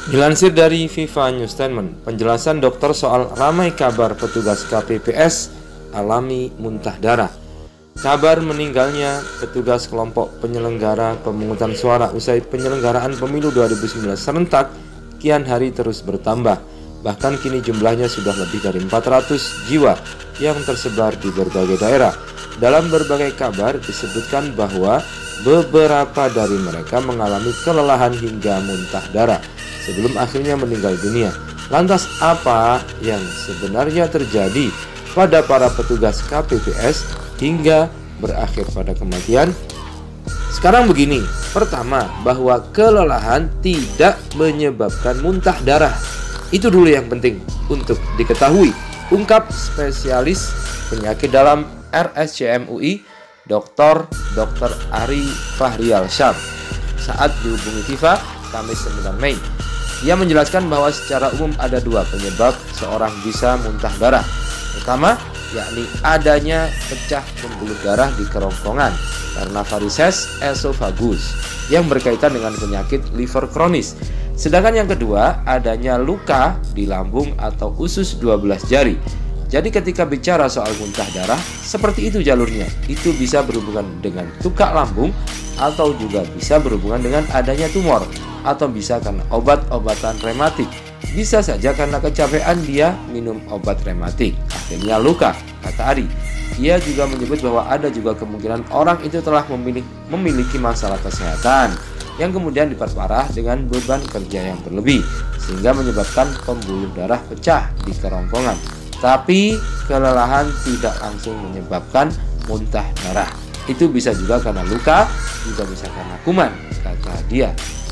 Dilansir dari Viva News Statement, penjelasan dokter soal ramai kabar petugas KPPS alami muntah darah. Kabar meninggalnya petugas kelompok penyelenggara pemungutan suara usai penyelenggaraan pemilu 2019 serentak kian hari terus bertambah. Bahkan kini jumlahnya sudah lebih dari 400 jiwa yang tersebar di berbagai daerah. Dalam berbagai kabar disebutkan bahwa beberapa dari mereka mengalami kelelahan hingga muntah darah sebelum akhirnya meninggal dunia. Lantas apa yang sebenarnya terjadi pada para petugas KPPS hingga berakhir pada kematian? Sekarang begini, pertama, bahwa kelelahan tidak menyebabkan muntah darah. Itu dulu yang penting untuk diketahui, ungkap spesialis penyakit dalam RSCM UI Dr. Ari Fahrial Syam saat dihubungi Viva Kamis 9 Mei. Ia menjelaskan bahwa secara umum ada dua penyebab seorang bisa muntah darah. Pertama, yakni adanya pecah pembuluh darah di kerongkongan karena varises esophagus yang berkaitan dengan penyakit liver kronis. Sedangkan yang kedua, adanya luka di lambung atau usus 12 jari. Jadi ketika bicara soal muntah darah, seperti itu jalurnya. Itu bisa berhubungan dengan tukak lambung atau juga bisa berhubungan dengan adanya tumor, atau bisa karena obat-obatan rematik. Bisa saja karena kecapean dia minum obat rematik, akhirnya luka, kata Ari. Ia juga menyebut bahwa ada juga kemungkinan orang itu telah memiliki masalah kesehatan yang kemudian diperparah dengan beban kerja yang berlebih sehingga menyebabkan pembuluh darah pecah di kerongkongan. Tapi kelelahan tidak langsung menyebabkan muntah darah. Itu bisa juga karena luka, juga bisa karena kuman, kata dia.